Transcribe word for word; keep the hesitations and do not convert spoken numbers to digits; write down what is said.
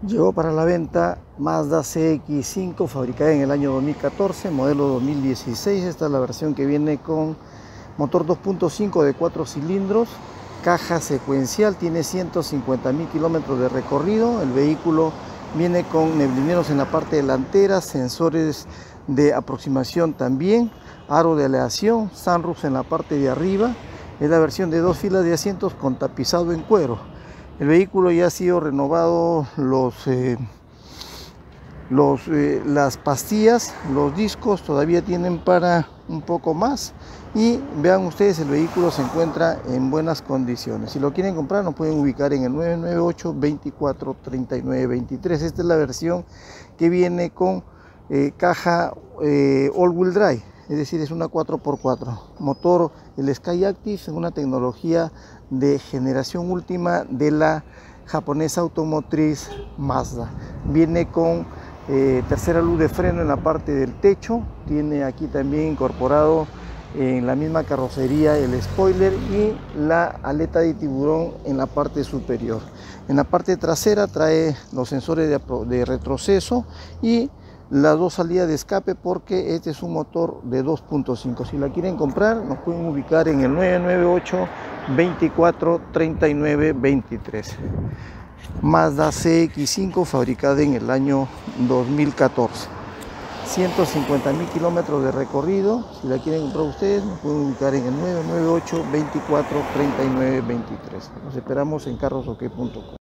Llegó para la venta Mazda C X cinco, fabricada en el año dos mil catorce, modelo dos mil dieciséis. Esta es la versión que viene con motor dos punto cinco de cuatro cilindros, caja secuencial, tiene ciento cincuenta mil kilómetros de recorrido. El vehículo viene con neblineros en la parte delantera, sensores de aproximación también, aro de aleación, sunroofs en la parte de arriba. Es la versión de dos filas de asientos con tapizado en cuero. El vehículo ya ha sido renovado los, eh, los, eh, las pastillas, los discos todavía tienen para un poco más. Y vean ustedes, el vehículo se encuentra en buenas condiciones. Si lo quieren comprar, nos pueden ubicar en el nueve nueve ocho, veinticuatro, treinta y nueve, veintitrés. Esta es la versión que viene con eh, caja eh, all-wheel drive. Es decir, es una cuatro por cuatro, motor el Skyactiv, una tecnología de generación última de la japonesa automotriz Mazda. Viene con eh, tercera luz de freno en la parte del techo, tiene aquí también incorporado en la misma carrocería el spoiler y la aleta de tiburón en la parte superior. En la parte trasera trae los sensores de, de retroceso y las dos salidas de escape, porque este es un motor de dos punto cinco. Si la quieren comprar, nos pueden ubicar en el nueve nueve ocho, veinticuatro, treinta y nueve, veintitrés. Mazda C X cinco, fabricada en el año dos mil catorce. ciento cincuenta mil kilómetros de recorrido. Si la quieren comprar ustedes, nos pueden ubicar en el nueve nueve ocho, veinticuatro, treinta y nueve, veintitrés. Nos esperamos en carros o que punto com.